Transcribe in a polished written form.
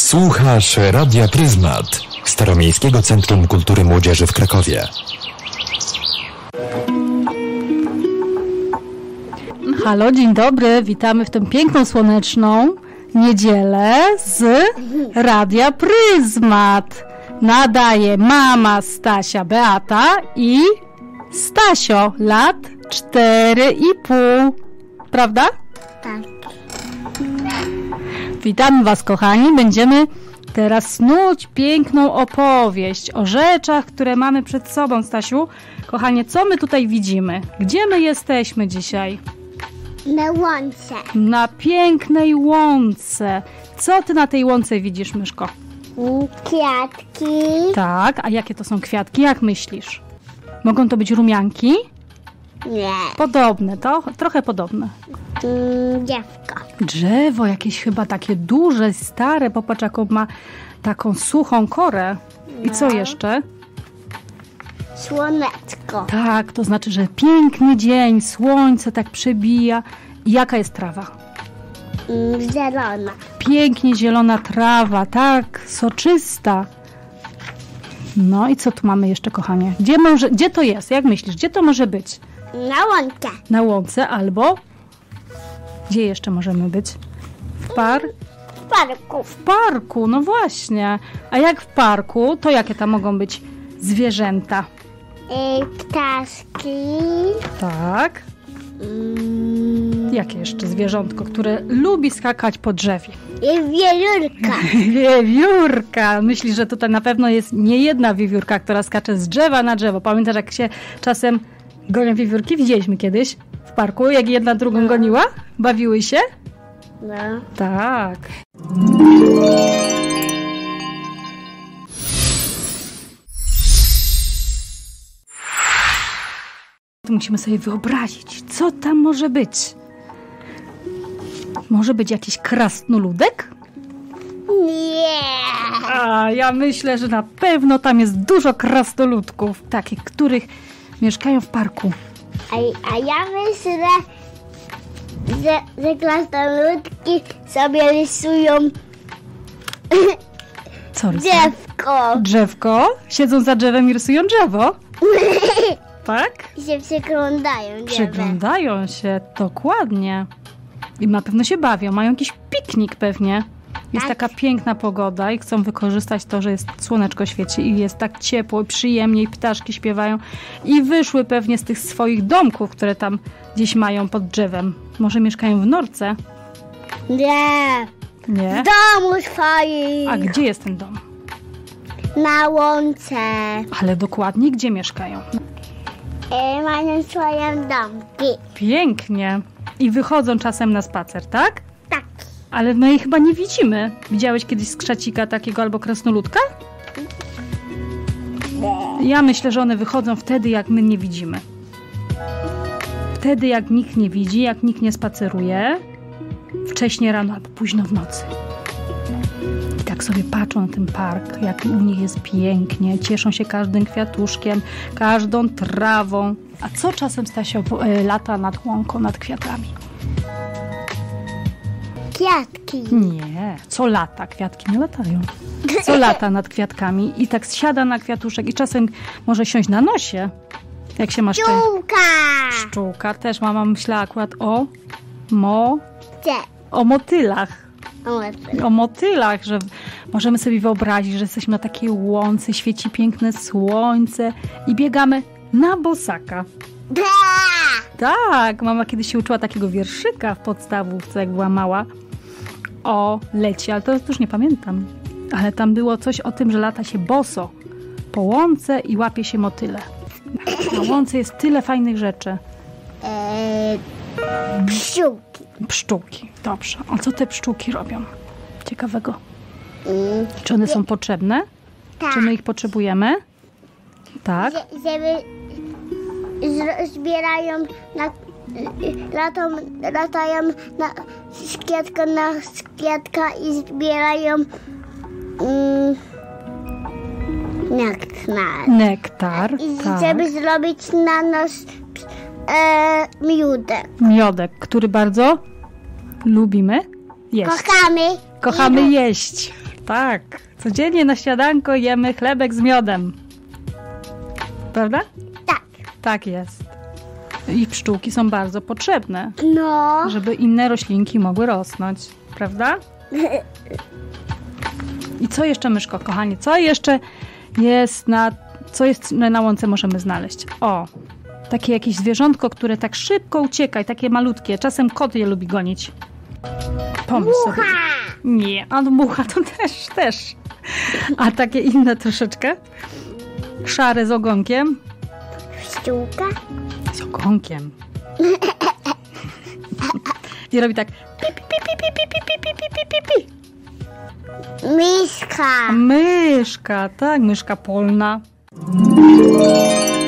Słuchasz Radia Pryzmat, Staromiejskiego Centrum Kultury Młodzieży w Krakowie. Halo, dzień dobry, witamy w tę piękną, słoneczną niedzielę z Radia Pryzmat. Nadaje mama Stasia Beata i Stasio, lat 4,5. Prawda? Tak. Witamy Was, kochani. Będziemy teraz snuć piękną opowieść o rzeczach, które mamy przed sobą. Stasiu, kochanie, co my tutaj widzimy? Gdzie my jesteśmy dzisiaj? Na łące. Na pięknej łące. Co ty na tej łące widzisz, myszko? Kwiatki. Tak, a jakie to są kwiatki? Jak myślisz? Mogą to być rumianki? Nie. Podobne, to trochę podobne. Dziewko. Drzewo jakieś chyba takie duże, stare. Popatrz, jaką ma taką suchą korę. I co jeszcze? Słoneczko. Tak, to znaczy, że piękny dzień, słońce tak przebija. I jaka jest trawa? Zielona. Pięknie zielona trawa, tak, soczysta. No i co tu mamy jeszcze, kochanie? Gdzie to jest? Jak myślisz? Gdzie to może być? Na łące. Na łące albo... Gdzie jeszcze możemy być? W Parku. W parku, no właśnie. A jak w parku, to jakie tam mogą być zwierzęta? Ptaszki. Tak. Jakie jeszcze zwierzątko, które lubi skakać po drzewie? I wiewiórka. Wiewiórka. Myślisz, że tutaj na pewno jest nie jedna wiewiórka, która skacze z drzewa na drzewo. Pamiętasz, jak się czasem gonią wiewiórki? Widzieliśmy kiedyś w parku, jak jedna drugą goniła? Bawiły się? No. Tak. Musimy sobie wyobrazić, co tam może być. Może być jakiś krasnoludek? Nie. A ja myślę, że na pewno tam jest dużo krasnoludków, takich, których mieszkają w parku. A ja myślę, że krasnoludki sobie rysują Co rysują? drzewko. Drzewko? Siedzą za drzewem i rysują drzewo? Tak? I się przyglądają. Przyglądają się, dokładnie. I na pewno się bawią, mają jakiś piknik pewnie. Jest Tak. taka piękna pogoda i chcą wykorzystać to, że jest słoneczko świeci i jest tak ciepło, przyjemnie i ptaszki śpiewają. I wyszły pewnie z tych swoich domków, które tam gdzieś mają pod drzewem. Może mieszkają w norce? Nie. Nie. W domu swoim. A gdzie jest ten dom? Na łące. Ale dokładnie gdzie mieszkają? Mają swoje domki. Pięknie. I wychodzą czasem na spacer, tak? Tak. Ale my ich chyba nie widzimy. Widziałeś kiedyś skrzacika takiego albo krasnoludka? Ja myślę, że one wychodzą wtedy, jak my nie widzimy. Wtedy, jak nikt nie widzi, jak nikt nie spaceruje. Wcześnie rano albo późno w nocy. I tak sobie patrzą na ten park, jak u nich jest pięknie. Cieszą się każdym kwiatuszkiem, każdą trawą. A co czasem, Stasio, lata nad łąką, nad kwiatami? Kwiatki. Nie, co lata? Kwiatki nie latają. Co lata nad kwiatkami i tak siada na kwiatuszek i czasem może siąść na nosie, jak się ma Pszczółka. Pszczółka. Też mama myślała akurat o Gdzie? motylach. O motylach, że możemy sobie wyobrazić, że jesteśmy na takiej łące, świeci piękne słońce i biegamy na bosaka. Tak, mama kiedyś się uczyła takiego wierszyka w podstawówce, jak była mała, o leci, ale to już nie pamiętam. Ale tam było coś o tym, że lata się boso po łące i łapie się motyle. Na łące jest tyle fajnych rzeczy. Pszczółki. Pszczółki, dobrze. A co te pszczółki robią? Ciekawego. Czy one są potrzebne? Tak. Czy my ich potrzebujemy? Tak. Żeby zbierają latają z kwiatka na kwiatka i zbierają nektar. Nektar, I tak. żeby zrobić na nas miódek. Miodek, który bardzo lubimy jeść. Kochamy. Kochamy jeść. Tak. Codziennie na śniadanko jemy chlebek z miodem. Prawda? Tak. Tak jest. I pszczółki są bardzo potrzebne, No. żeby inne roślinki mogły rosnąć. Prawda? I co jeszcze, myszko, kochanie? Co jeszcze jest na łące możemy znaleźć? O, takie jakieś zwierzątko, które tak szybko ucieka i takie malutkie. Czasem kot je lubi gonić. Pomyśl sobie. Nie, a mucha to też. A takie inne troszeczkę? Szare z ogonkiem? Pszczółka? Z ogonkiem. I robi tak pi, pi, pi, pi, pi, pi, pi, pi, pi, pi, pi. Myszka. Myszka, tak, myszka polna.